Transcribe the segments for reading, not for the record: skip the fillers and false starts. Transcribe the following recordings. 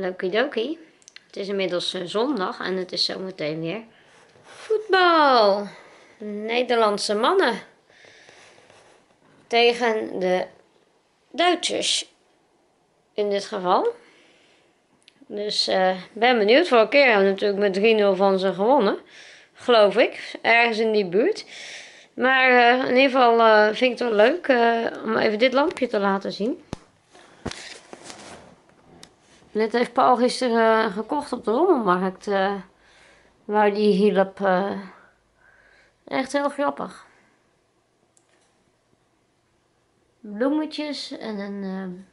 Lokidoki. Het is inmiddels zondag en het is zometeen weer voetbal. Nederlandse mannen tegen de Duitsers in dit geval. Dus ben benieuwd. Vorige keer hebben we natuurlijk met 3-0 van ze gewonnen. Geloof ik. Ergens in die buurt. Maar in ieder geval vind ik het wel leuk om even dit lampje te laten zien. Dit heeft Paul gisteren gekocht op de rommelmarkt. Waar die hielp. Echt heel grappig. Bloemetjes en een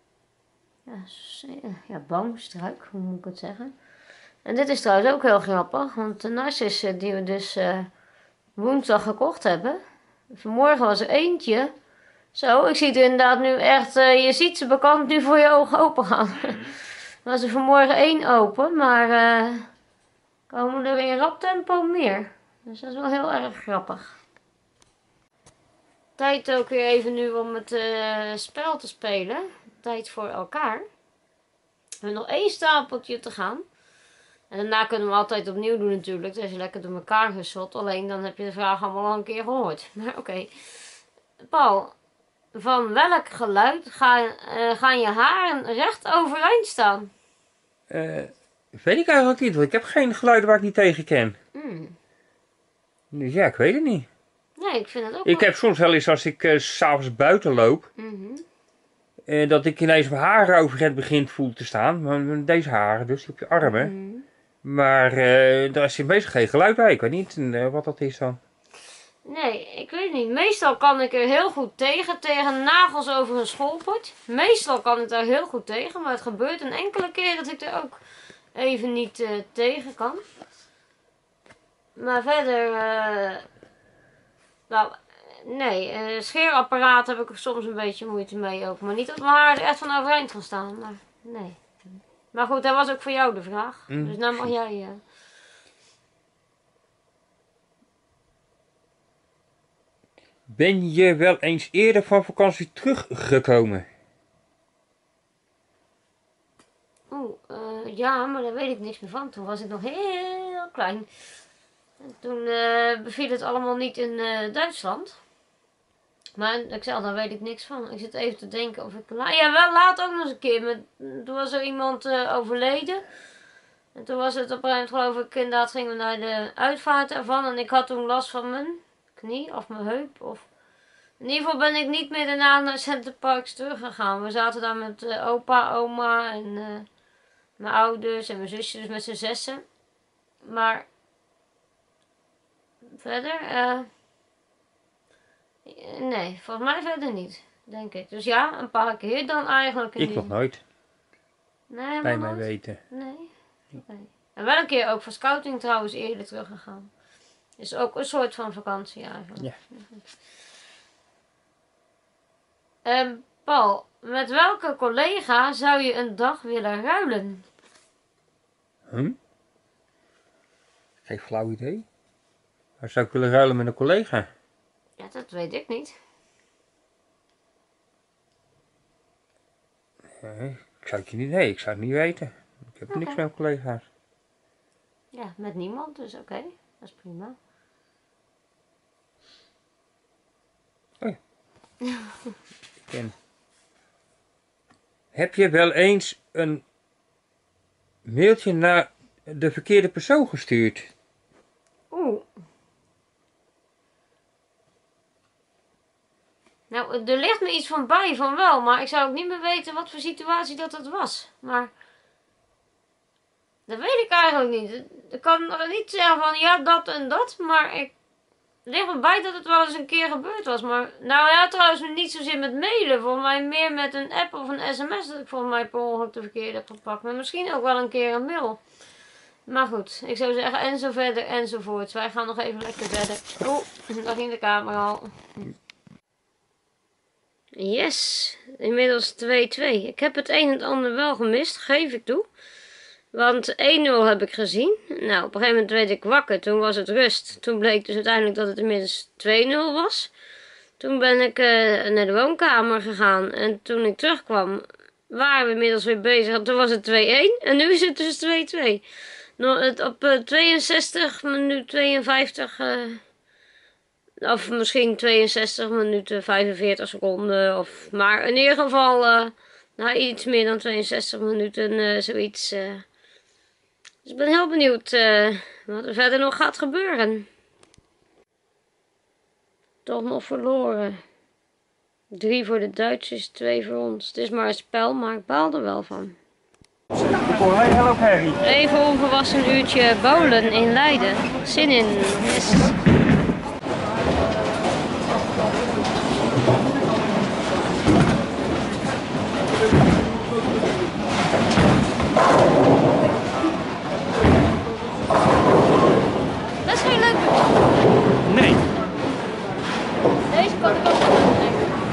boomstruik, hoe moet ik het zeggen. En dit is trouwens ook heel grappig, want de narcissen die we dus woensdag gekocht hebben. Vanmorgen was er eentje. Zo, ik zie het inderdaad nu echt, je ziet ze bekend nu voor je ogen open gaan. Er was er vanmorgen 1 open, maar komen er in rap tempo meer. Dus dat is wel heel erg grappig. Tijd ook weer even nu om het spel te spelen. Tijd voor elkaar. We hebben nog 1 stapeltje te gaan. En daarna kunnen we altijd opnieuw doen natuurlijk. Dat is lekker door elkaar geschot. Alleen dan heb je de vraag allemaal al een keer gehoord. Maar oké. Paul, van welk geluid gaan je haren recht overeind staan? Weet ik eigenlijk niet. Want ik heb geen geluiden waar ik niet tegen ken. Dus ja, ik weet het niet. Nee, ik vind het ook Ik heb soms wel eens als ik 's avonds buiten loop. Dat ik ineens mijn haren overeind begint voel te staan. Maar deze haren dus, op je armen. Maar daar is meestal geen geluid bij. Ik weet niet wat dat is dan. Nee, ik weet niet. Meestal kan ik er heel goed tegen nagels over een schoolpot. Meestal kan ik daar heel goed tegen, maar het gebeurt een enkele keer dat ik er ook even niet tegen kan. Maar verder, nee, scheerapparaat heb ik soms een beetje moeite mee ook. Maar niet dat mijn haar er echt van overeind gaan staan, maar nee. Maar goed, dat was ook voor jou de vraag. Dus nou mag jij... Ben je wel eens eerder van vakantie teruggekomen? Ja, maar daar weet ik niks meer van. Toen was ik nog heel klein. En toen beviel het allemaal niet in Duitsland. Maar ik zei, daar weet ik niks van. Ik zit even te denken of ik... Ja, wel laat ook nog eens een keer. Toen was er iemand overleden. En toen was het op een gegeven moment, geloof ik, inderdaad gingen we naar de uitvaart ervan. En ik had toen last van mijn knie of mijn heup. In ieder geval ben ik niet meer daarna naar Centerparks teruggegaan. We zaten daar met opa, oma en mijn ouders en mijn zusje, dus met z'n 6. Maar verder, nee, volgens mij verder niet, denk ik. Dus ja, een paar keer dan eigenlijk. Ik nog nooit. Nee, bij mij weten. Nee. Okay. En wel een keer ook voor scouting trouwens eerder teruggegaan. Is ook een soort van vakantie eigenlijk. Ja. Paul, met welke collega zou je een dag willen ruilen? Geen flauw idee. Waar zou ik willen ruilen met een collega? Ja, dat weet ik niet. Ik zou het niet weten. Ik heb niks met collega's. Ja, met niemand, dus oké. Dat is prima. Oh ja. Heb je wel eens een mailtje naar de verkeerde persoon gestuurd? Nou, er ligt me iets van bij van wel, maar ik zou ook niet meer weten wat voor situatie dat was. Maar dat weet ik eigenlijk niet. Ik kan nog niet zeggen van ja, dat en dat, maar het ligt me bij dat het wel eens een keer gebeurd was. Maar nou ja, trouwens niet zozeer met mailen, volgens mij meer met een app of een sms dat ik volgens mij per ongeluk de verkeerde heb gepakt. Maar misschien ook wel een keer een mail. Maar goed, ik zou zeggen en zo verder enzovoorts. Wij gaan nog even lekker verder. Daar ging de camera al. Yes, inmiddels 2-2. Ik heb het een en het ander wel gemist, geef ik toe. Want 1-0 heb ik gezien. Nou, op een gegeven moment werd ik wakker. Toen was het rust. Toen bleek dus uiteindelijk dat het inmiddels 2-0 was. Toen ben ik naar de woonkamer gegaan. En toen ik terugkwam, waren we inmiddels weer bezig. En toen was het 2-1 en nu is het dus 2-2. Op 62 minuut 52, of misschien 62 minuten 45 seconden. Maar in ieder geval iets meer dan 62 minuten, zoiets. Dus ik ben heel benieuwd wat er verder nog gaat gebeuren. Toch nog verloren. 3 voor de Duitsers, 2 voor ons. Het is maar een spel, maar ik baal er wel van. Hallo Harry. Even onverwachts een uurtje bowlen in Leiden. Zin in. Yes. Dat is geen leuk uurtje. Nee. Deze kan ik ook wel doen.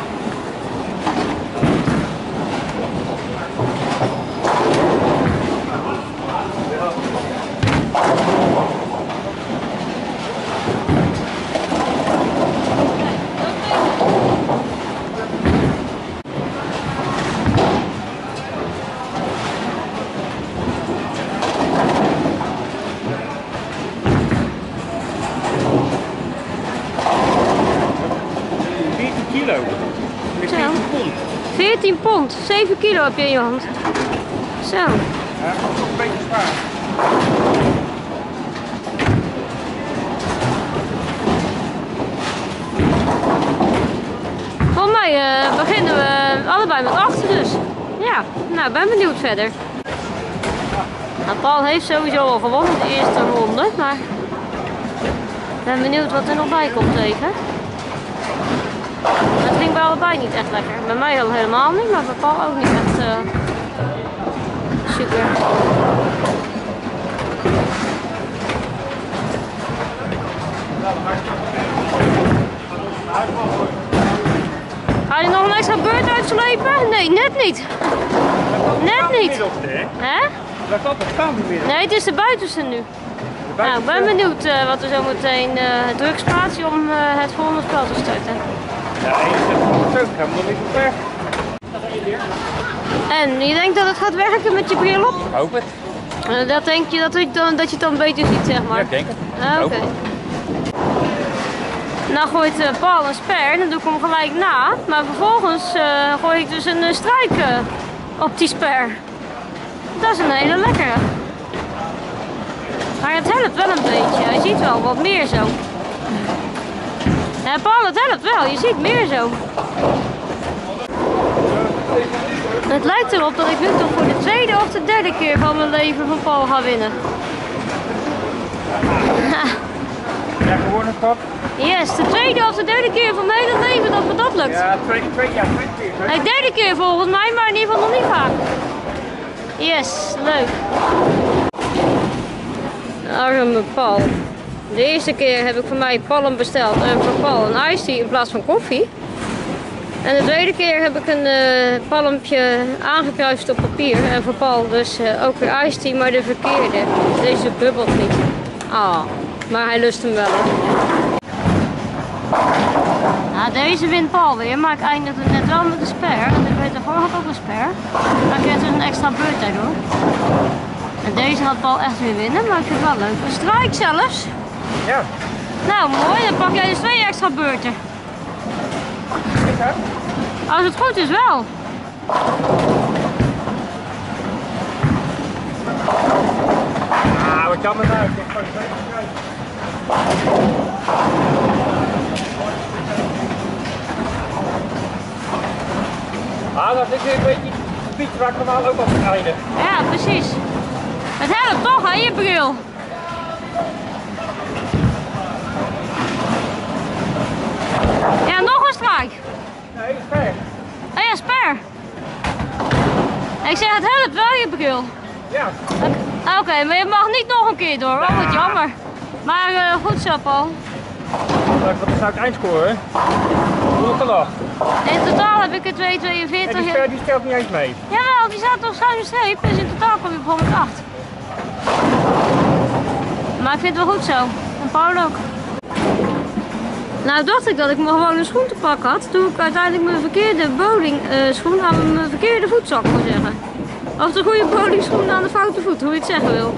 Kilo. 14 pond. 14 pond. 7 kilo heb je in je hand. Zo. Ja, dat is toch een beetje zwaar. Volgens mij beginnen we allebei met 8 dus. Ja, nou, ben benieuwd verder. Nou, Paul heeft sowieso al gewonnen de eerste ronde, maar ik ben benieuwd wat er nog bij komt tegen. Het ging bij allebei niet echt lekker. Bij mij al helemaal niet, maar bij Paul ook niet echt super. Ga je nog een extra beurt uitslepen? Nee, net niet. Net niet. Hè? Dat klopt, het staan niet meer. Nee, het is de buitenste nu. Nou, ik ben benieuwd wat er zo meteen druk staat om het volgende spel te starten. Ja, 71 gaan we nog niet zo ver. En je denkt dat het gaat werken met je bril op? Hoop het. Dat denk je dat je het dan beter ziet, zeg maar? Ja, ik denk het. Oké. Nou gooit Paul een sper, dan doe ik hem gelijk na. Maar vervolgens gooi ik dus een strijk op die sper. Dat is een hele lekkere. Maar het helpt wel een beetje. Je ziet wel wat meer zo. Ja, Paul, het helpt wel. Je ziet meer zo. Het lijkt erop dat ik nu toch voor de tweede of de derde keer van mijn leven van Paul ga winnen. Ja, gewonnen top. Yes, de tweede of de derde keer van mijn hele leven dat me dat lukt. Ja, twee keer. De derde keer volgens mij, maar in ieder geval nog niet vaak. Yes, leuk. Arme Paul. De eerste keer heb ik voor mij palm besteld en voor Paul een iced tea in plaats van koffie. En de tweede keer heb ik een palmpje aangekruist op papier en voor Paul dus ook weer iced tea, maar de verkeerde. Deze bubbelt niet. Ah, maar hij lust hem wel. Nou, deze wint Paul weer, maar ik eindigde net wel met een sper. Want ik weet daarvoor had ook een sper. Maar ik kreeg dus een extra beurt daardoor. En deze had Paul echt weer winnen, maar ik vind het wel leuk. Een strijk zelfs. Ja. Nou mooi, dan pak jij dus 2 extra beurten. Als het goed is wel. Ah, wat kan het nou? Ah, dat is weer een beetje het gebied waar ik normaal ook op moet rijden. Ja, precies. Het helpt toch, hè, je bril. Ja, nog een strijk. Nee, ver. Oh ja, sper. Ik zeg, het helpt wel, je bril. Ja. Oké, maar je mag niet nog een keer door. Oh, wat jammer. Maar goed zo, Paul. Wat zou ik eindscoren? Hoeveel nog? In totaal heb ik er 2,42. En die stelt niet eens mee. Jawel, die staat op schuine streep. Dus in totaal kom je op 108. Maar ik vind het wel goed zo. En Paul ook. Nou dacht ik dat ik me gewoon een schoen te pakken had. Toen ik uiteindelijk mijn verkeerde bowling schoen aan mijn verkeerde voet, zou ik maar zeggen. Of de goede bowling schoen aan de foute voet, hoe je het zeggen wil.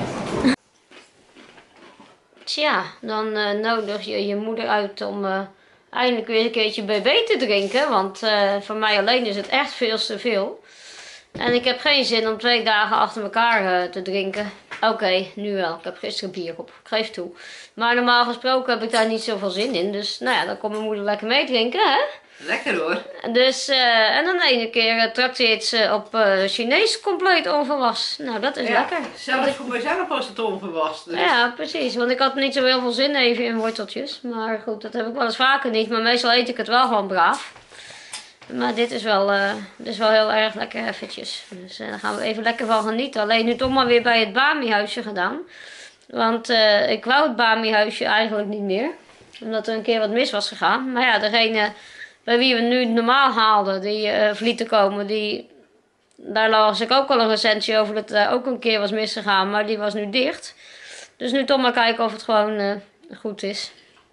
Tja, dan nodig je je moeder uit om eindelijk weer een keertje BB te drinken. Want voor mij alleen is het echt veel te veel. En ik heb geen zin om 2 dagen achter elkaar te drinken. Oké, nu wel. Ik heb gisteren bier op. Ik geef toe. Maar normaal gesproken heb ik daar niet zoveel zin in. Dus nou ja, dan komt mijn moeder lekker mee drinken, hè? Lekker hoor. Dus, en dan de ene keer trakteert ze op Chinees compleet onverwas. Nou, dat is lekker. Zelfs voor mezelf was het onverwas. Dus. Ja, precies. Want ik had niet zo heel veel zin even in worteltjes. Maar goed, dat heb ik wel eens vaker niet. Maar meestal eet ik het wel gewoon braaf. Maar dit is wel heel erg lekker eventjes. Dus daar gaan we even lekker van genieten. Alleen nu toch maar weer bij het Bami-huisje gedaan. Want ik wou het Bami-huisje eigenlijk niet meer. Omdat er een keer wat mis was gegaan. Maar ja, degene bij wie we nu normaal haalden, die vlieten komen, daar las ik ook al een recensie over dat er ook een keer was misgegaan. Maar die was nu dicht. Dus nu toch maar kijken of het gewoon goed is.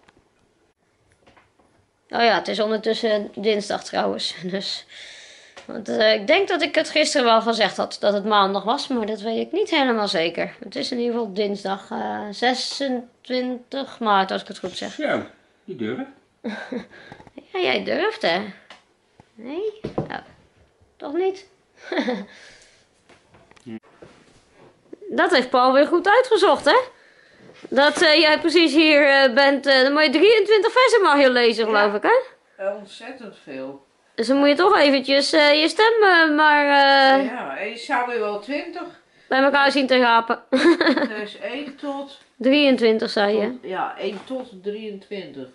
Oh ja, het is ondertussen dinsdag trouwens. Dus, want, ik denk dat ik het gisteren wel gezegd had dat het maandag was. Maar dat weet ik niet helemaal zeker. Het is in ieder geval dinsdag 26 maart als ik het goed zeg. Zo, die durft. Ja, jij durft hè? Nee? Nou, toch niet? Dat heeft Paul weer goed uitgezocht hè? Dat jij precies hier bent, dan moet je 23 versen mag je lezen geloof ik hè? Ontzettend veel. Dus dan moet je toch eventjes je stem maar ja, je zou weer wel 20. bij elkaar zien te gapen. Dus 1 tot... 23 zei je. Ja, 1 tot 23.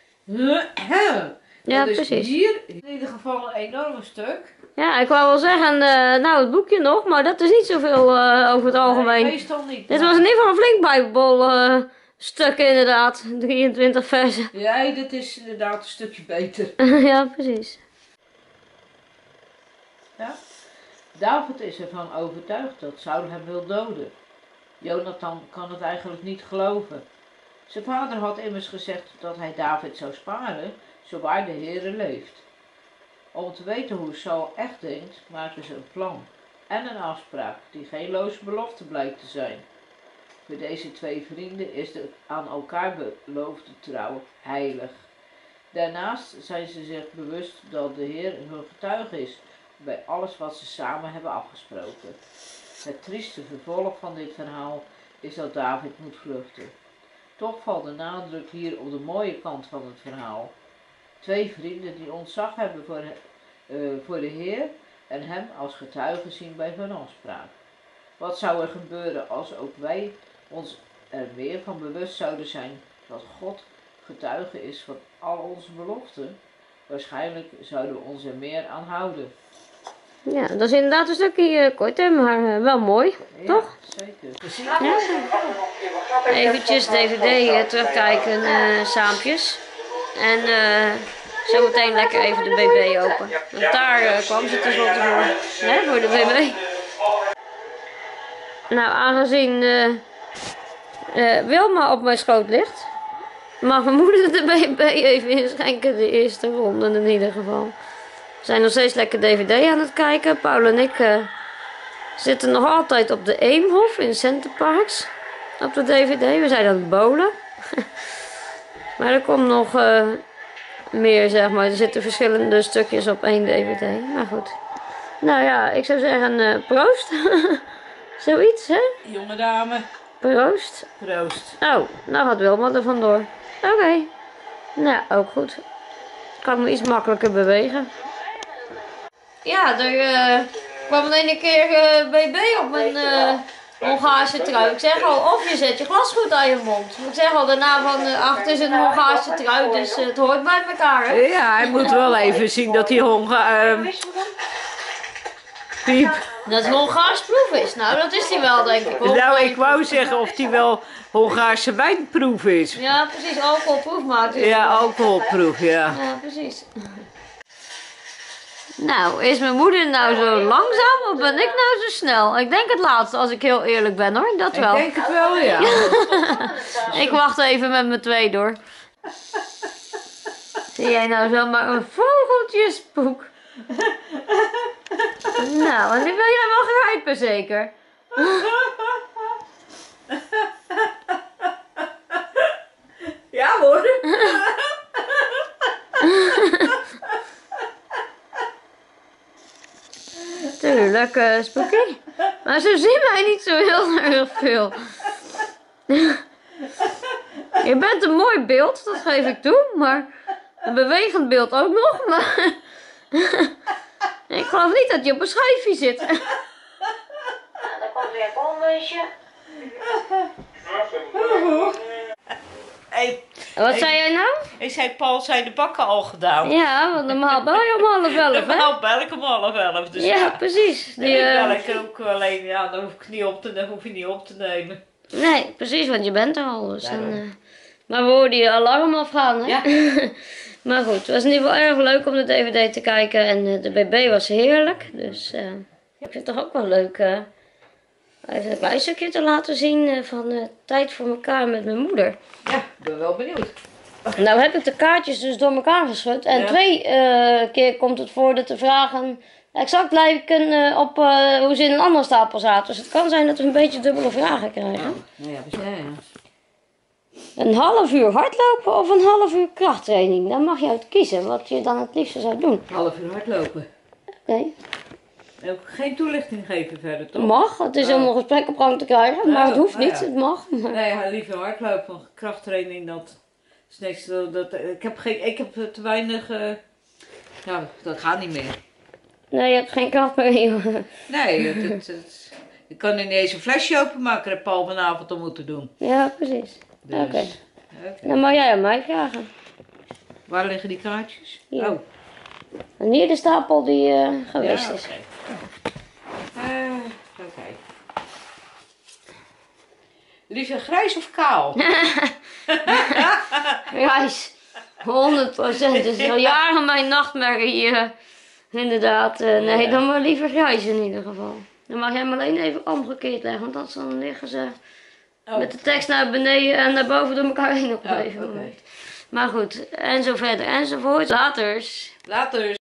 Ja, dat is precies. hier in ieder geval een enorm stuk. Ja, ik wou wel zeggen, nou het boekje nog, maar dat is niet zoveel over het algemeen. Nee, meestal niet. Dit was in ieder geval een flink bijbel stuk inderdaad, 23 versen. Ja, dit is inderdaad een stukje beter. Ja, precies. Ja? David is ervan overtuigd dat Saul hem wil doden. Jonathan kan het eigenlijk niet geloven. Zijn vader had immers gezegd dat hij David zou sparen, zowaar de Heere leeft. Om te weten hoe Saul echt denkt, maken ze een plan en een afspraak die geen loze belofte blijkt te zijn. Voor deze 2 vrienden is de aan elkaar beloofde trouw heilig. Daarnaast zijn ze zich bewust dat de Heer hun getuige is bij alles wat ze samen hebben afgesproken. Het trieste vervolg van dit verhaal is dat David moet vluchten. Toch valt de nadruk hier op de mooie kant van het verhaal. 2 vrienden die ontzag hebben voor de Heer en hem als getuige zien bij hun afspraak. Wat zou er gebeuren als ook wij ons er meer van bewust zouden zijn dat God getuige is van al onze beloften? Waarschijnlijk zouden we ons er meer aan houden. Ja, dat is inderdaad een stukje kort hè, maar wel mooi, toch? Zeker. Ja. Eventjes DVD terugkijken saampjes. En zometeen lekker even de BB open. Want daar kwam ze tenslotte voor. Hè, voor de BB. Nou, aangezien Wilma op mijn schoot ligt, mag mijn moeder de BB even inschenken. De eerste ronde in ieder geval. We zijn nog steeds lekker DVD aan het kijken. Paul en ik zitten nog altijd op de Eemhof in Centerparks. Op de DVD. We zijn aan het bowlen. Maar er komt nog meer, zeg maar. Er zitten verschillende stukjes op 1 DVD. Maar goed. Nou ja, ik zou zeggen proost. Zoiets, hè? Jonge dame. Proost. Proost. Oh, nou gaat Wilma er vandoor. Oké. Nou, ook goed. Kan ik me iets makkelijker bewegen. Ja, er kwam in ene keer BB op mijn Hongaarse trui. Ik zeg al, of je zet je glas goed aan je mond. Ik zeg al daarna van, ach, het is een Hongaarse trui, dus het hoort bij elkaar, hè? Ja, hij moet wel even zien dat die piep. Dat het Hongaars proef is. Nou, dat is hij wel, denk ik. Nou, ik wou zeggen of die wel Hongaarse wijnproef is. Ja, precies. Alcoholproef maakt hij. Ja, alcoholproef, ja. Ja, precies. Nou, is mijn moeder nou zo langzaam of ben ik nou zo snel? Ik denk het laatste, als ik heel eerlijk ben hoor. Dat wel. Ik denk het wel, ja. Ik wacht even met mijn 2 door. Zie jij nou zomaar een vogeltjespoek? Nou, en nu wil jij wel grijpen zeker? Ja hoor. Tuurlijk, Spooky. Maar ze zien mij niet zo heel erg veel. Je bent een mooi beeld, dat geef ik toe. Maar een bewegend beeld ook nog. Maar ik geloof niet dat je op een schijfje zit. Nou, daar komt weer een koolmeisje. Hey, Wat zei jij nou? ik zei, Paul, zijn de bakken al gedaan? Ja, want normaal bel je om 10:30, hè? Normaal bel ik om 10:30. Dus Ja, precies. Die, ik bel ik ook alleen, ja, dan hoef ik niet op te, dan hoef je niet op te nemen. Nee, precies, want je bent er al. Dus Daarom. dan, maar we hoorden je alarm afgaan, hè? Ja. Maar goed, het was in ieder geval erg leuk om de DVD te kijken. En de BB was heerlijk. Dus ik vind het toch ook wel leuk even een klein stukje te laten zien van Tijd voor elkaar met mijn moeder. Ja, ik ben wel benieuwd. Nou heb ik de kaartjes dus door elkaar geschud. En Ja. 2 keer komt het voor dat de vragen exact lijken op hoe ze in een andere stapel zaten. Dus het kan zijn dat we een beetje dubbele vragen krijgen. Nou ja, ja. Een half uur hardlopen of een half uur krachttraining? Dan mag je uit kiezen wat je dan het liefste zou doen. Half uur hardlopen. Oké, Ook geen toelichting geven verder, toch? mag. Het is om een gesprek op gang te krijgen, maar het hoeft niet. Het mag. Nee, liever hardlopen, want krachttraining, dat is niks. Ik heb te weinig. Ja, dat gaat niet meer. Nee, je hebt geen kracht meer in je. Nee, ik kan er niet eens een flesje openmaken, dat Paul vanavond om moeten doen. Ja, precies. Dus, Oké. Dan mag jij aan mij vragen. Waar liggen die kaartjes? Hier. Oh, En hier de stapel die geweest ja, is. oké. Oké. Liever grijs of kaal? Grijs. 100%. Het is al jaren mijn nachtmerrie. Inderdaad. Nee, Ja. dan maar liever grijs in ieder geval. Dan mag jij hem alleen even omgekeerd leggen, want anders dan liggen ze met de tekst naar beneden en naar boven door elkaar heen op een gegeven oké. moment. Maar goed, en zo verder enzovoort. Laters. Later.